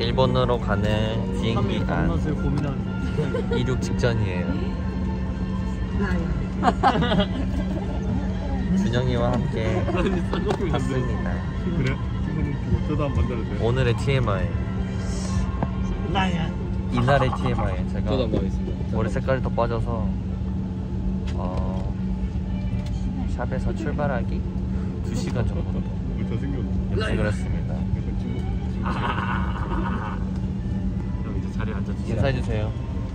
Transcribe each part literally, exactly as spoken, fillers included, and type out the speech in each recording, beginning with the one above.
일본으로 가는 비행기 안 이륙 직전이에요. 준영이와 함께 탔습니다. 그래? 저도 한번 만들어주세요. 오늘의 티엠아이. 이날의 티엠아이. 제가 저도 한번 하겠습니다. 머리 색깔이 더 빠져서 어, 샵에서 출발하기 두 시간 정도 일찍을 했습니다. 그럼 이제 자리에 앉아주세요. 인사해주세요.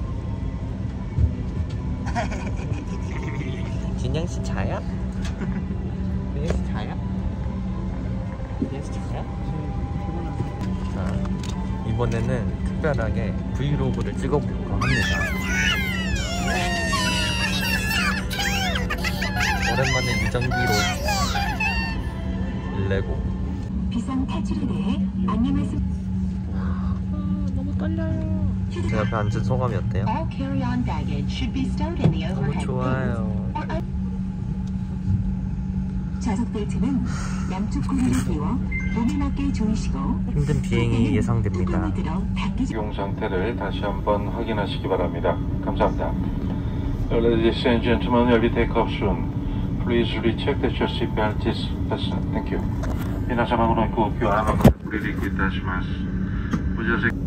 진영씨 자요? 진영씨 자요? 진영씨 자요? 자, 이번에는 특별하게 브이로그를 찍어볼까 합니다. 오랜만에 무전기로 레고 비상 탈출에 대해 안내 말씀. 아, 너무 떨려요. 제 옆에 앉은 소감이 어때요? 너무 좋아요. 좌석 벨트는 양쪽 고리를 끼워 몸에 맞게 조이시고 힘든 비행이 예상됩니다. 적용 상태를 다시 한번 확인하시기 바랍니다. 감사합니다. Ladies and gentlemen, you'll be take off soon. Please recheck that your seatbelt is fastened. Thank you. 皆様のご搭乗あまりご離陸いたします。ご乗船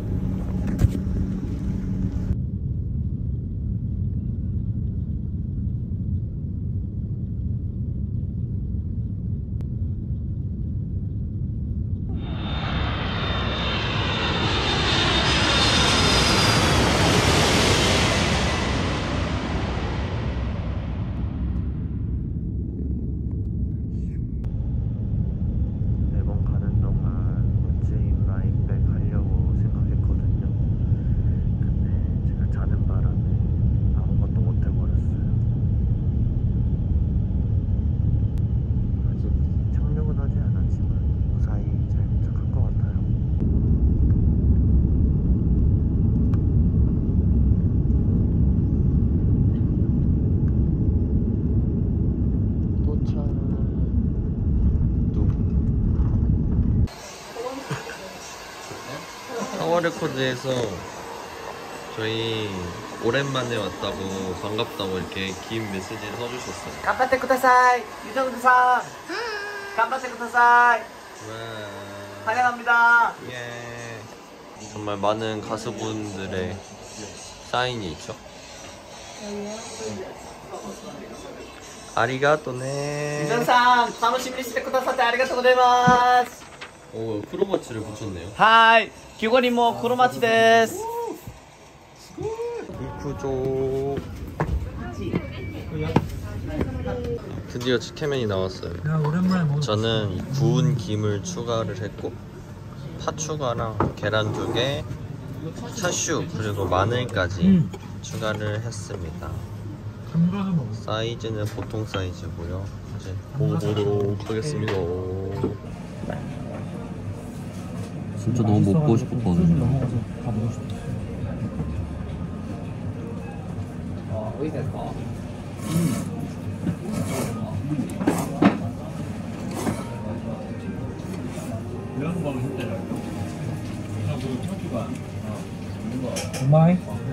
타워레코드에서 저희 오랜만에 왔다고 반갑다고 이렇게 긴 메시지를 써주셨어요. 간바테 쿠다사이 유정두상 간바테 쿠다사이 환영합니다. 예. 정말 많은 가수분들의 사인이 있죠. 아리가또네. 유정상楽しみにしてくださってありがとうございます。 오, 크로마치를 붙였네요. 하이 귀걸이모 크로마치 데스. 이쿠조. 드디어 치케면이 나왔어요. 저는 이 구운 김을 추가를 했고 파 추가랑 계란 두 개, 차슈 그리고 마늘까지 음. 추가를 했습니다. 사이즈는 보통 사이즈고요. 이제 먹어보도록 하겠습니다. 진짜 너무 먹고 싶었거든요. 엄마이?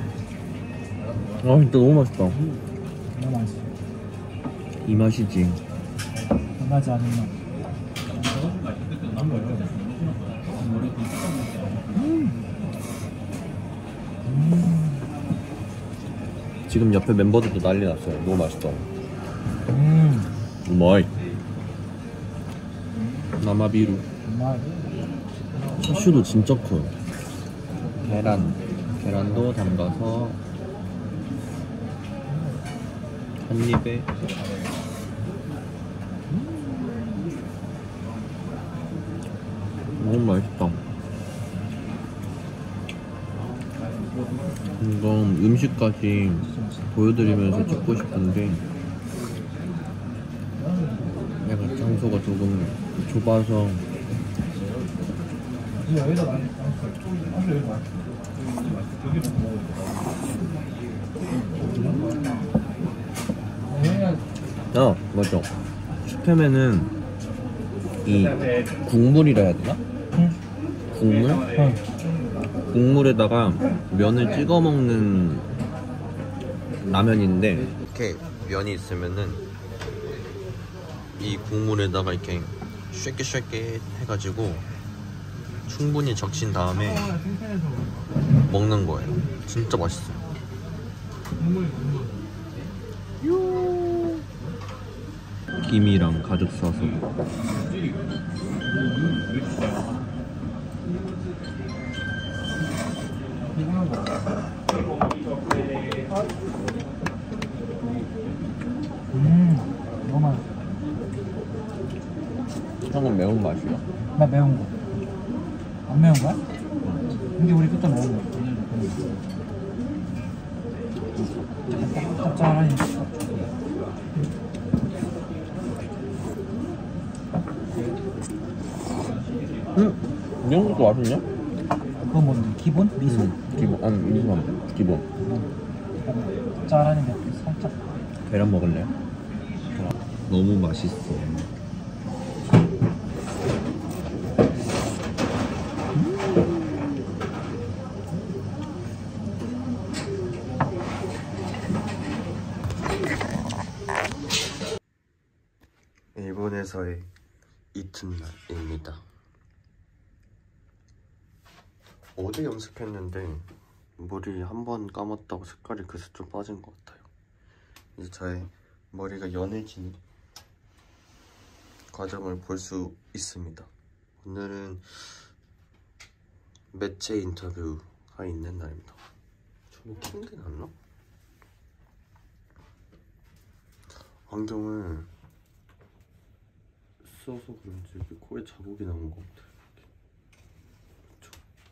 아 진짜 너무 맛있다. 너무 맛있어. 이 맛이지. 나지 않은 맛. 지금 옆에 멤버들도 난리 났어요. 너무 맛있다. 음. 우마이. 나마비루. 엄마이. 차슈도 진짜 커요. 계란. 계란도 담가서 한 입에. 너무 맛있다. 이건 음식까지 보여드리면서 찍고 싶은데 약간 장소가 조금 좁아서 아 맞죠. 슈페맨은 이 국물이라 해야 되나? 응. 국물? 응. 국물에다가 면을 찍어 먹는 라면인데 이렇게 면이 있으면은 이 국물에다가 이렇게 쉐킷쉐킷 해가지고 충분히 적신 다음에 먹는 거예요. 진짜 맛있어요. 김이랑 가득 싸서. 음, 너무 맛있어. 형은 매운 맛이요? 나 매운 거. 안 매운 거야? 근데 우리 그때 매운 거. 짭- 짭짤하니. 음, 이런 것도 맛있냐? 그거 뭔데? 기본? 미소? 음, 기본, 아니 미소만 기본. 짭짤하니 몇 살짝. 계란 먹을래? 너무 맛있어. 일본에서의 이튿날입니다. 어제 염색했는데 머리 한 번 감았다고 색깔이 그래서 좀 빠진 것 같아요. 이제 저의 머리가 연해지는 과정을 볼 수 있습니다. 오늘은 매체 인터뷰가 있는 날입니다. 저는 킹게 났나? 안경을 써서 그런지 이렇게 코에 자국이 나는 것 같아요. 그쵸?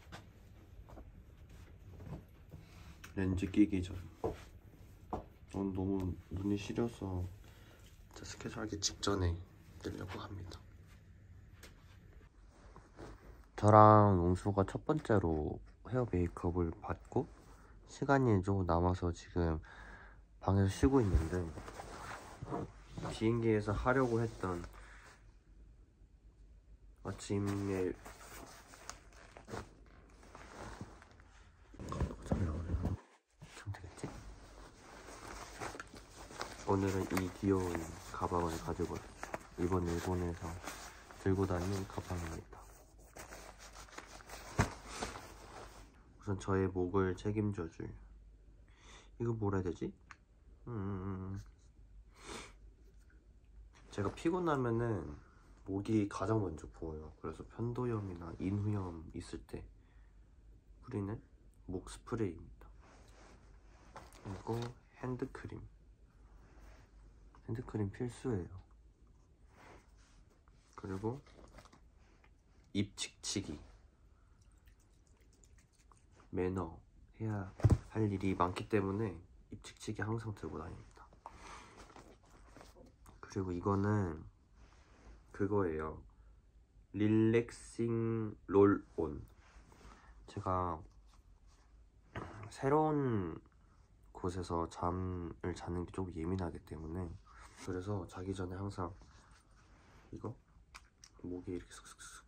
렌즈 끼기 전. 전 너무 눈이 시려서 스케줄 하기 직전에 뜨려고 합니다. 저랑 웅수가 첫 번째로 헤어 메이크업을 받고 시간이 좀 남아서 지금 방에서 쉬고 있는데 비행기에서 하려고 했던 아침에 잘 나오네요. 참 되겠지? 오늘은 이 귀여운 가방을 가지고 왔어요. 이번 일본에서 들고 다니는 가방입니다. 우선 저의 목을 책임져줄 이거 뭐라 해야 되지? 음... 제가 피곤하면은 목이 가장 먼저 부어요. 그래서 편도염이나 인후염 있을 때 뿌리는 목 스프레이입니다. 그리고 핸드크림. 핸드크림 필수예요. 그리고 입 칙칙이. 매너 해야 할 일이 많기 때문에 입 칙칙이 항상 들고 다닙니다. 그리고 이거는 그거예요. 릴렉싱 롤온. 제가 새로운 곳에서 잠을 자는 게 좀 예민하기 때문에 그래서 자기 전에 항상 이거 목에 이렇게 슥슥슥슥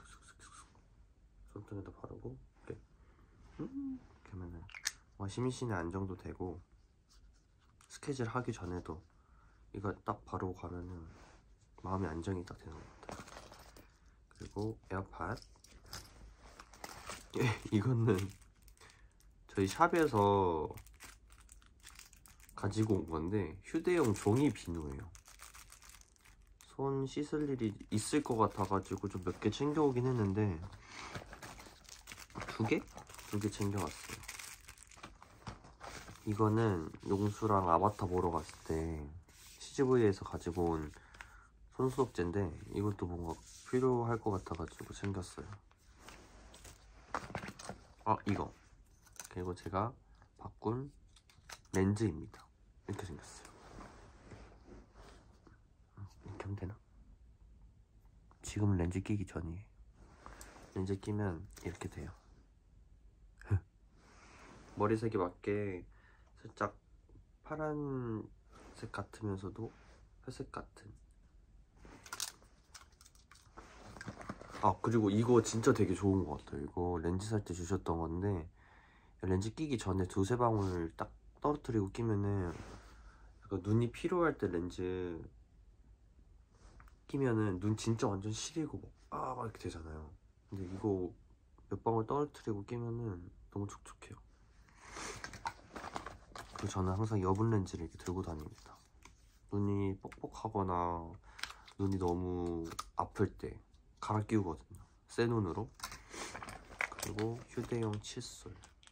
손등에다 바르고 이렇게 음 이렇게 하면은 와 심신의 안정도 되고 스케줄 하기 전에도 이거 딱 바르고 가면은 마음의 안정이 딱 되는 것 같아요. 그리고 에어팟. 이거는 저희 샵에서 가지고 온 건데 휴대용 종이 비누예요. 손 씻을 일이 있을 것 같아가지고 좀 몇 개 챙겨오긴 했는데 두 개? 두 개 챙겨왔어요. 이거는 용수랑 아바타 보러 갔을 때 씨지브이에서 가지고 온 손소독제인데 이것도 뭔가 필요할 것 같아가지고 챙겼어요. 아 이거 그리고 제가 바꾼 렌즈입니다. 이렇게 생겼어요. 이렇게 하면 되나? 지금은 렌즈 끼기 전이에요. 렌즈 끼면 이렇게 돼요. 머리색에 맞게 살짝 파란색 같으면서도 회색 같은 아 그리고 이거 진짜 되게 좋은 것 같아요. 이거 렌즈 살 때 주셨던 건데 렌즈 끼기 전에 두세 방울 딱 떨어뜨리고 끼면은 약간 눈이 피로할 때 렌즈 끼면은 눈 진짜 완전 시리고 막 아 막 이렇게 되잖아요. 근데 이거 몇 방울 떨어뜨리고 끼면은 너무 촉촉해요. 그리고 저는 항상 여분 렌즈를 이렇게 들고 다닙니다. 눈이 뻑뻑하거나 눈이 너무 아플 때 갈아 끼우거든요. 새 눈으로. 그리고 휴대용 칫솔.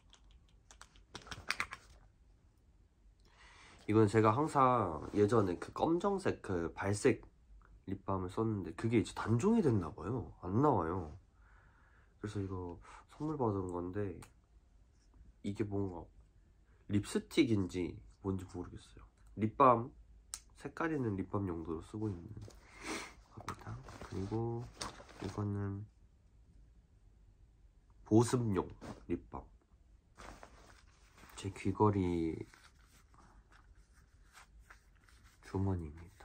이건 제가 항상 예전에 그 검정색 그 발색 립밤을 썼는데 그게 이제 단종이 됐나봐요. 안 나와요. 그래서 이거 선물 받은 건데 이게 뭔가 립스틱인지 뭔지 모르겠어요. 립밤, 색깔 있는 립밤 용도로 쓰고 있는 겁니다. 그리고 이거는 보습용 립밤. 제 귀걸이 주머니입니다.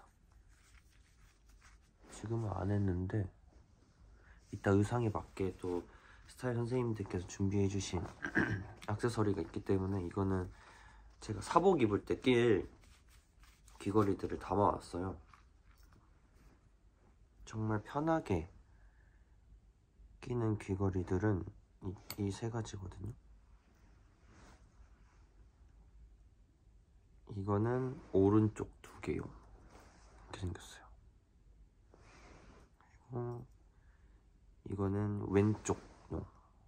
지금은 안 했는데 이따 의상에 맞게 또 스타일 선생님들께서 준비해 주신 액세서리가 있기 때문에 이거는 제가 사복 입을 때 낄 귀걸이들을 담아왔어요. 정말 편하게 끼는 귀걸이들은 이 세 가지거든요. 이거는 오른쪽 두 개요. 이렇게 생겼어요. 그리고 이거는 왼쪽용.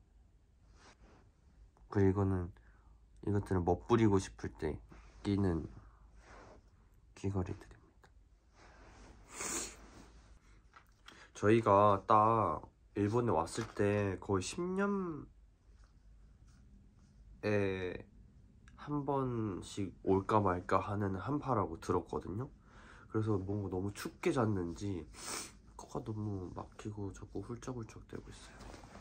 그리고 이거는 이것들은 멋부리고 싶을 때 끼는 귀걸이들입니다. 저희가 딱 일본에 왔을 때 거의 십 년에 한 번씩 올까 말까 하는 한파라고 들었거든요. 그래서 뭔가 너무 춥게 잤는지 코가 너무 막히고 자꾸 훌쩍훌쩍 대고 있어요.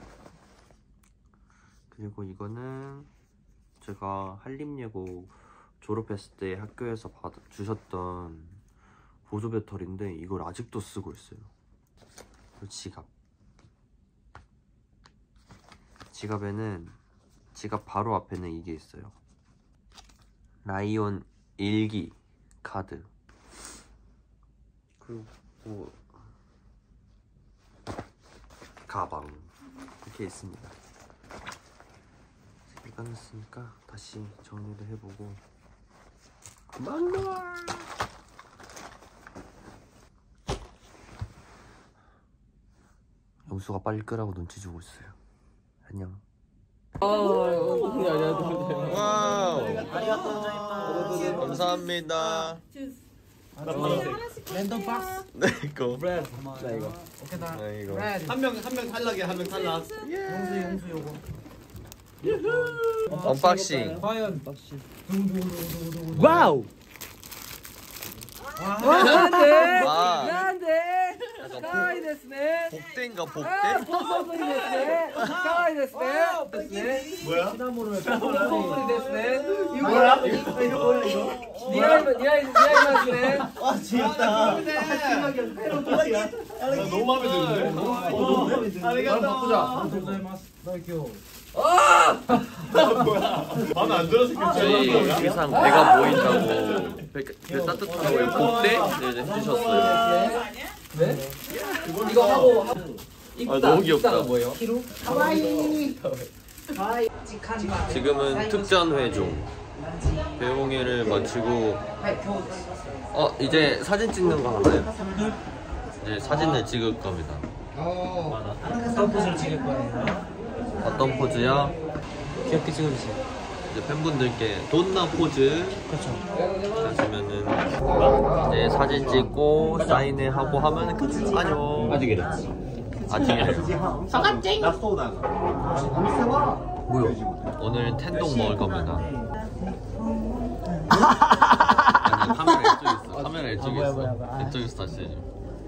그리고 이거는 제가 한림예고 졸업했을 때 학교에서 받아 주셨던 보조 배터리인데 이걸 아직도 쓰고 있어요. 그리고 지갑. 지갑에는 지갑 바로 앞에는 이게 있어요. 라이온 일기 카드. 그리고 가방 이렇게 있습니다. 색이 끝났으니까 다시 정리를 해보고 만날. 영수가 빨리 끄라고 눈치 주고 있어요. 안녕. 와우. 감사합니다. 랜덤 박스. 네 이거. 브레드. 자 이거. 오케이 다. 네 이거. 브레드. 한 명 한 명 탈락이야. 한 명 탈락. 용수 용수 요거. 언박싱. 과연 둥둥둥둥둥. 와우. 안돼. 아. 안돼. 약간 가와이ですね. 복대인가 복대? 뽀뽀뽀리ですね. 가와이ですね.ですね. 뭐야? 시나모로의 뽀뽀뽀리ですね. 뭐야? 이거 이거 뭐야 이거? 니아이 니아이 니아이ですね. 아 지겹다. 너무 마음에 드는데? 너무 마음에 드는데? 아리가또. 감사합니다. 나이큐. 마음에 안 들어서 저희 괜찮아. 의상 배가 보인다고 배, 배 따뜻하다고 복대 네, 해주셨어요. 네? 이거 하고 아 너무 귀엽다. 뭐예요? 지금은 특전회 중 배웅회를 마치고 어 이제 사진 찍는 거 하나요? 이제 사진을 찍을 겁니다. 어떤 포즈를 찍을 거예요? 어떤 포즈야? 귀엽게 찍어주세요. 이제 팬분들께 돈나 포즈 그렇죠. 하시면은 이제 사진 찍고 사인회 하고 하면 끝. 안녕. 아직이래. 아직이래요. 사갑쟁. 뭐야? 오늘 텐동 먹을 겁니다. 아니 카메라 이쪽에 있어. 카메라 이쪽에 아, 뭐야, 있어. 뭐야, 뭐야. 이쪽에서 다시 해줘.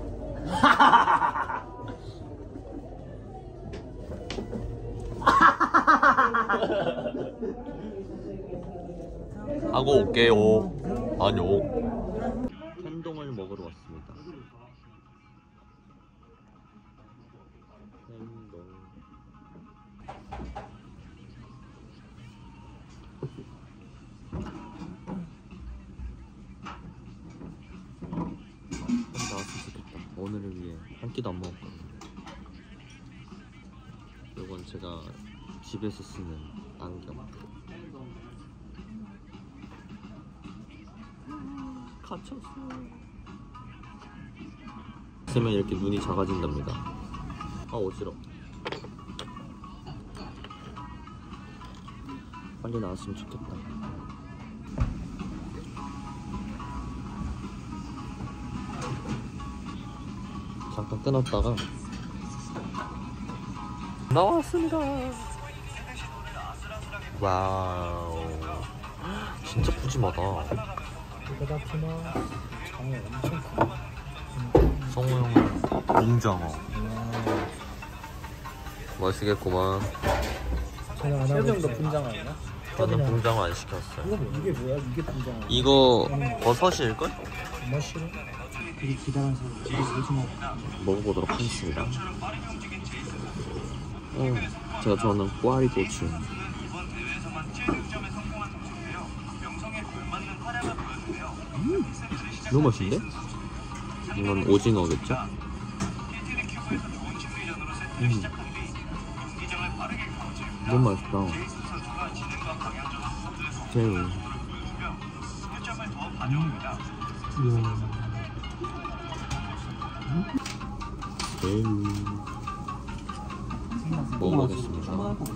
하고 올게요. 안녕. 텐동을 먹으러 왔습니다. 한 끼도 안 먹었거든요. 이건 제가 집에서 쓰는 안경. 갇혔어. 쓰면 이렇게 눈이 작아진답니다. 아 어지러워. 빨리 나왔으면 좋겠다. 잠깐 끊었다가 나왔습니다. 와우, 진짜 푸짐하다. 그렇구나. 장어 엄청 크다. 성우 형은 웅장어. 맛있겠구만. 저는 안 하고 있어요. 분장 아니야? 저는 붕장어 안 시켰어요. 이거 뭐, 이게 뭐야? 이게 분장. 이거 버섯일걸? 정말 싫어? 되게 기다려서 되게 오징어. 먹어보도록 하겠습니다. 어, 제가 좋아하는 꽈리 고추. 음, 너무 맛있는데? 이건 오징어겠죠? 음. 너무 맛있다. 새우. 새우. 먹어보겠습니다.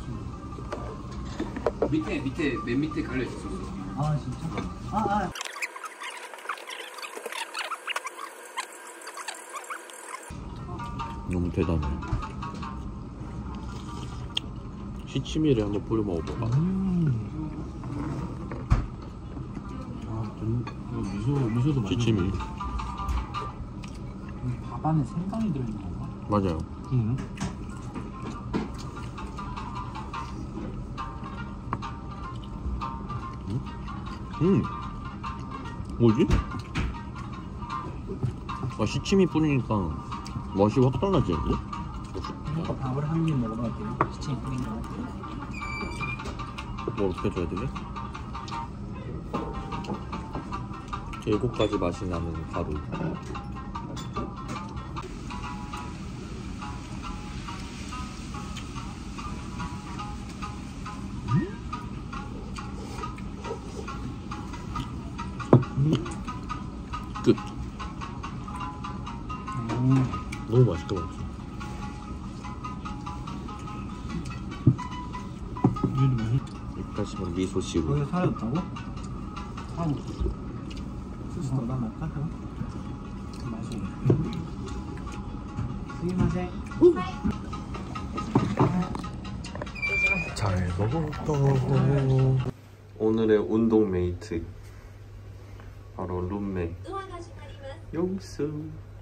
밑에 밑에 맨 밑에 갈려 있었어. 아 진짜? 아 아. 너무 대단해. 시치미를 한번 뿌려 먹어봐. 음. 아, 좀 미소 미소도 많이. 시치미. 밥 안에 생강이 들어있는 건가? 맞아요. 응. 음. 뭐지? 아, 시치미 뿌리니까 맛이 확 달라지는데? 이거 밥을 한 입 먹어봐도 돼. 시체 뿌린 거. 뭘 어떻게 줘야 되지? 일곱 가지 맛이 나는 가루. 끝. 음. 너무 맛있게 먹었어. 이래도 맛있. 여기까지는 미소씨로. 거기서 사라졌다고? 하고 소스 더 남았다? 맛있어. 스미마셍. 잘 먹었다. 오늘의 운동 메이트 바로 룸메 용수.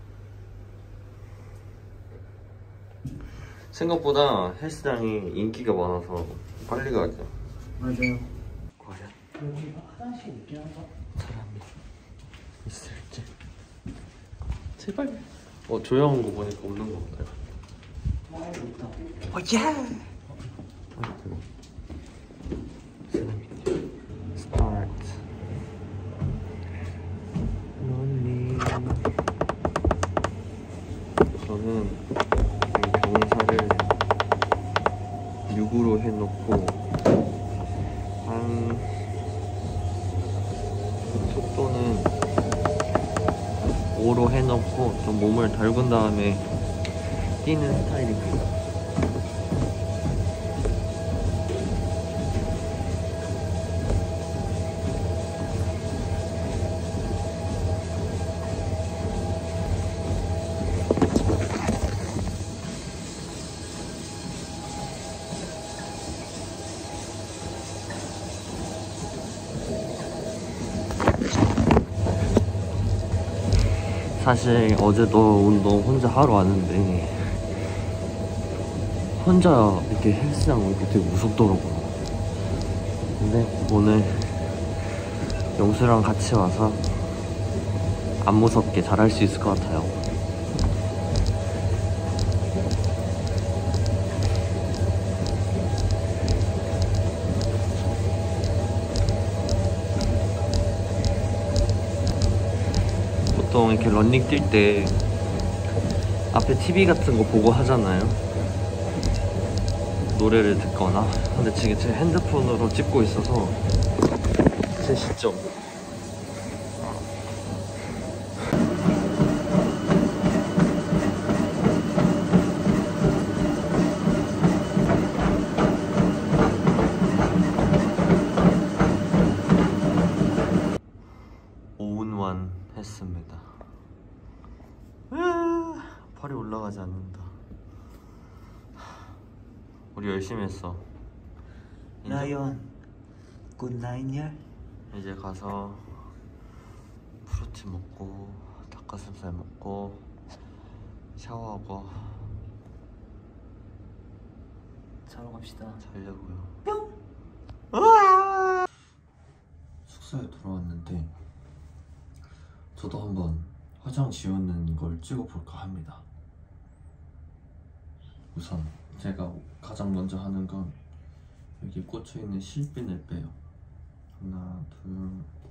생각보다 헬스장이 인기가 많아서 빨리 가자. 맞아요. 과연 여기 화장실 있긴 한가? 사람이 있을지. 제발. 어, 조용한 거 보니까 없는 거 같아요. 아 있다. 어, 예! 아이고. 사람이 있네. 스타트. 런닝. 저는 이 경사를 육으로 해놓고 한 속도는 오로 해놓고 좀 몸을 달군 다음에 뛰는 스타일입니다. 사실 어제도 운동 혼자 하러 왔는데 혼자 이렇게 헬스장 오니까 되게 무섭더라고요. 근데 오늘 영수랑 같이 와서 안 무섭게 잘할 수 있을 것 같아요. 보통 이렇게 런닝 뛸 때 앞에 티비 같은 거 보고 하잖아요. 노래를 듣거나. 근데 지금 제 핸드폰으로 찍고 있어서 제 시점. 오운완 했습니다. 팔이 올라가지 않는다. 우리 열심히 했어. 이제, 라이언 굿나잇열. 이제 가서 프루티 먹고 닭가슴살 먹고 샤워하고 자러 갑시다. 자려고요. 뿅. 숙소에 돌아왔는데 저도 한번 화장 지우는 걸 찍어볼까 합니다. 우선 제가 가장 먼저 하는 건 여기 꽂혀있는 실핀을 빼요. 하나, 둘,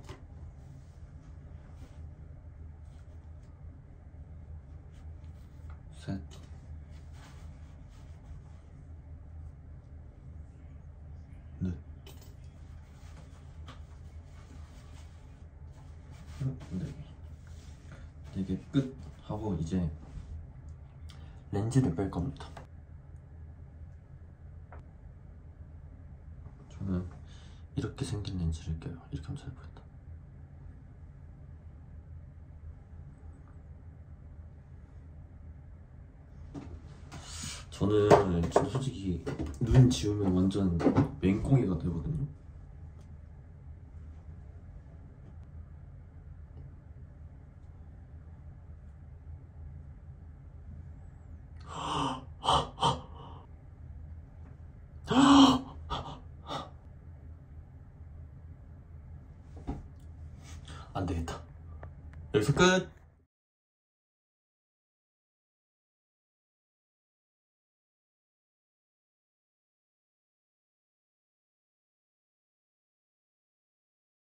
셋, 넷. 네. 이게 끝 하고 이제 렌즈를 뺄 겁니다. 저는 이렇게 생긴 렌즈를 껴요. 이렇게 하면 잘 보인다. 저는 진짜 솔직히 눈 지우면 완전 맹꽁이가 되거든요. 안 되겠다. 여기서 끝!